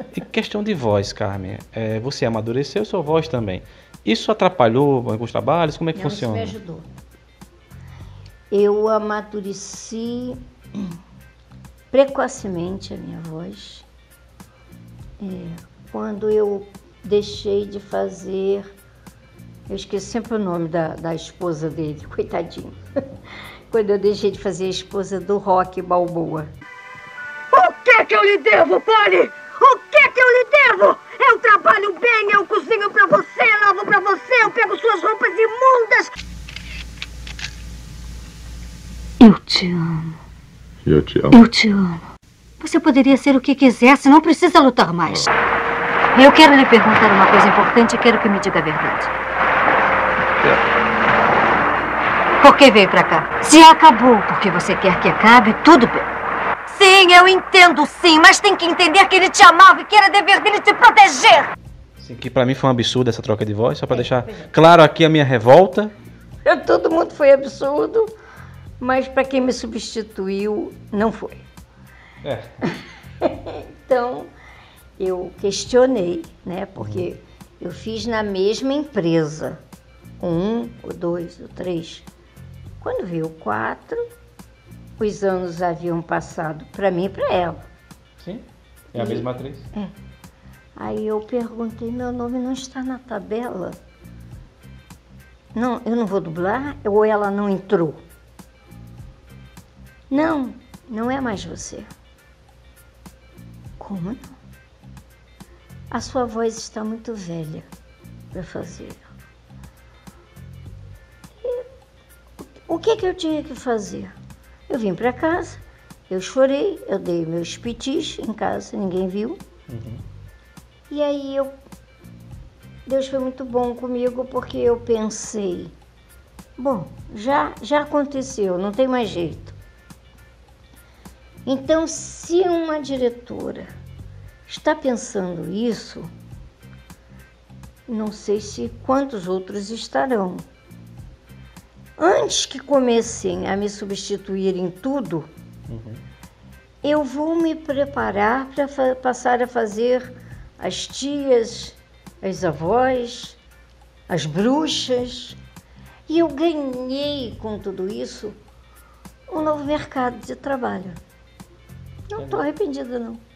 Em questão de voz, Carmen, você amadureceu sua voz também. Isso atrapalhou alguns trabalhos? Como é que Não, funciona? isso me ajudou. Eu amadureci precocemente a minha voz. Quando eu deixei de fazer... Eu esqueço sempre o nome da esposa dele, coitadinho. Quando eu deixei de fazer a esposa do Rock Balboa. O que eu lhe devo, Polly? O que eu lhe devo? Eu trabalho bem, eu cozinho pra você, lavo pra você, eu pego suas roupas imundas. Eu te amo. Eu te amo. Eu te amo. Você poderia ser o que quisesse, não precisa lutar mais. Eu quero lhe perguntar uma coisa importante e quero que me diga a verdade. Por que veio pra cá? Se acabou porque você quer que acabe, tudo bem. Sim, eu entendo sim, mas tem que entender que ele te amava e que era dever dele te proteger. Sim, que pra mim foi um absurdo essa troca de voz, só pra deixar claro aqui a minha revolta. Todo mundo foi absurdo, mas pra quem me substituiu, não foi. Então, eu questionei, né? Porque eu fiz na mesma empresa. O 2, o 3. Quando veio o 4, os anos haviam passado para mim e para ela. Sim, é a mesma atriz. Aí eu perguntei, meu nome não está na tabela? Não, eu não vou dublar? Ou ela não entrou? Não, não é mais você. Como não? A sua voz está muito velha para fazer. O que eu tinha que fazer? Eu vim para casa, eu chorei, eu dei meus pitis em casa, ninguém viu. E aí Deus foi muito bom comigo porque eu pensei, bom, já aconteceu, não tem mais jeito. Então, se uma diretora está pensando isso, não sei se quantos outros estarão. Antes que comecem a me substituir em tudo, eu vou me preparar para passar a fazer as tias, as avós, as bruxas. E eu ganhei com tudo isso um novo mercado de trabalho. Não estou arrependida, não.